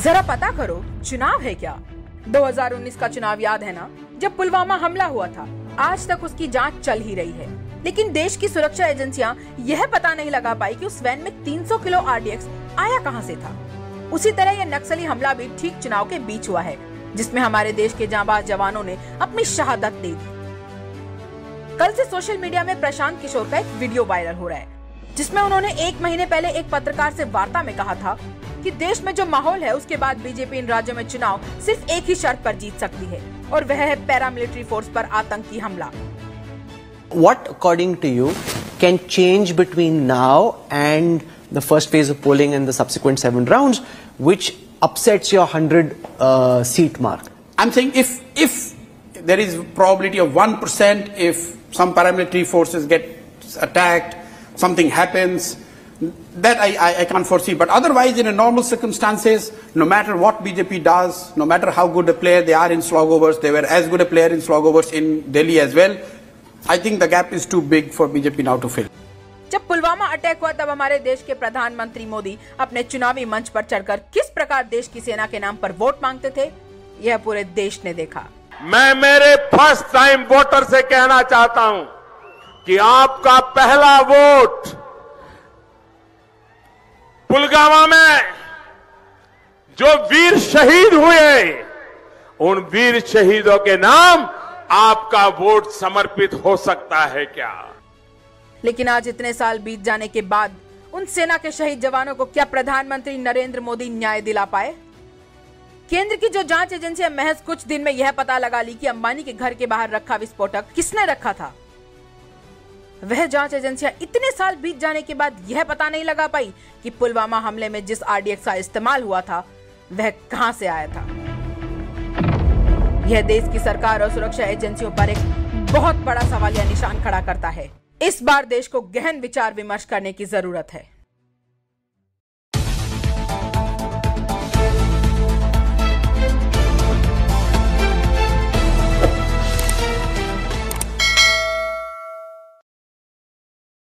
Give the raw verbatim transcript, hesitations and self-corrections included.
जरा पता करो, चुनाव है क्या? दो हज़ार उन्नीस का चुनाव याद है ना, जब पुलवामा हमला हुआ था। आज तक उसकी जांच चल ही रही है, लेकिन देश की सुरक्षा एजेंसियां यह पता नहीं लगा पाई कि उस वैन में तीन सौ किलो आरडीएक्स आया कहां से था। उसी तरह यह नक्सली हमला भी ठीक चुनाव के बीच हुआ है, जिसमें हमारे देश के जांबाज जवानों ने अपनी शहादत दे दी। कल से सोशल मीडिया में प्रशांत किशोर का एक वीडियो वायरल हो रहा है, जिसमें उन्होंने एक महीने पहले एक पत्रकार से वार्ता में कहा था कि देश में जो माहौल है उसके बाद बीजेपी इन राज्यों में चुनाव सिर्फ एक ही शर्त पर जीत सकती है, और वह है पैरामिलिट्री फोर्स पर आतंकी हमला। What, according to you, can change between now and the first phase of polling and the subsequent seven rounds, which upsets your hundred uh, seat mark? I'm saying if if there is probability of one percent, if some paramilitary forces get attacked, something happens, that I, I, I can't foresee. But otherwise, in a normal circumstances, no matter what B J P does, no matter how good a player they are in slogovers, they were as good a player in slogovers in Delhi as well. I think the gap is too big for B J P now to fill. जब Pulwama attack हुआ तब हमारे देश के प्रधानमंत्री मोदी अपने चुनावी मंच पर चढ़कर किस प्रकार देश की सेना के नाम पर वोट मांगते थे, यह पूरे देश ने देखा। मैं मेरे फर्स्ट टाइम वोटर से कहना चाहता हूं कि आपका पहला वोट पुलवामा में जो वीर शहीद हुए, उन वीर शहीदों के नाम आपका वोट समर्पित हो सकता है क्या? लेकिन आज इतने साल बीत जाने के बाद उन सेना के शहीद जवानों को क्या प्रधानमंत्री नरेंद्र मोदी न्याय दिला पाए? केंद्र की जो जांच एजेंसी महज कुछ दिन में यह पता लगा ली कि अंबानी के घर के बाहर रखा विस्फोटक किसने रखा था। वह जांच एजेंसियां इतने साल बीत जाने के बाद यह पता नहीं लगा पाई कि पुलवामा हमले में जिस आरडीएक्स का इस्तेमाल हुआ था वह कहां से आया था। यह देश की सरकार और सुरक्षा एजेंसियों पर एक बहुत बड़ा सवालिया निशान खड़ा करता है। इस बार देश को गहन विचार विमर्श करने की जरूरत है।